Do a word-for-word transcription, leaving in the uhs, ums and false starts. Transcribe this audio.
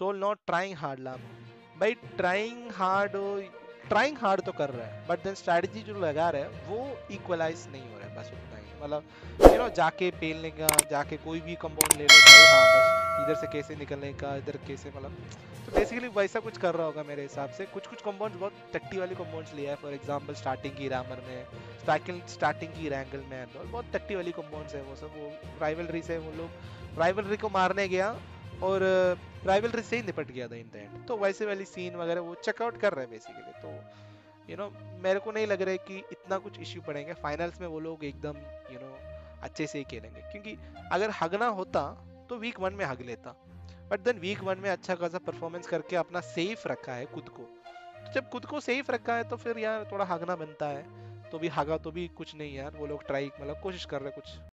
Soul not trying hard लाम। भाई trying hard trying hard तो कर रहा है, बट देन स्ट्रैटेजी जो लगा रहा है वो इक्वलाइज नहीं हो रहा है, बस उतना ही। मतलब यू नो जाके पेलने का, जाके कोई भी कंपाउंड ले लो भाई, हाँ बस इधर से कैसे निकलने का, इधर कैसे, मतलब तो बेसिकली वैसा कुछ कर रहा होगा मेरे हिसाब से। कुछ कुछ कंपाउंड्स बहुत टट्टी वाली कंपाउंड्स लिया है, फॉर एग्जांपल स्टार्टिंग की रामर में, स्टार्टिंग स्टार्टिंग की रैंगल में एंड ऑल, बहुत टट्टी वाली कंपाउंड्स है वो सब। वो राइवलरी से वो लोग राइवलरी को मारने गया और राइवलरी से ही निपट गया था इन द एंड। तो वैसे वाली सीन वगैरह वो चेकआउट कर रहे हैं बेसिकली। तो यू नो मेरे को नहीं लग रहा है कि इतना कुछ इश्यू पड़ेंगे फाइनल्स में। वो लोग एकदम यू नो अच्छे से ही खेलेंगे, क्योंकि अगर हगना होता तो वीक वन में हग लेता, बट देन वीक वन में अच्छा खासा परफॉर्मेंस करके अपना सेफ रखा है खुद को। तो जब खुद को सेफ रखा है तो फिर यार थोड़ा हगना बनता है। तो भी हगा तो भी कुछ नहीं यार, वो लोग ट्राई मतलब कोशिश कर रहे हैं कुछ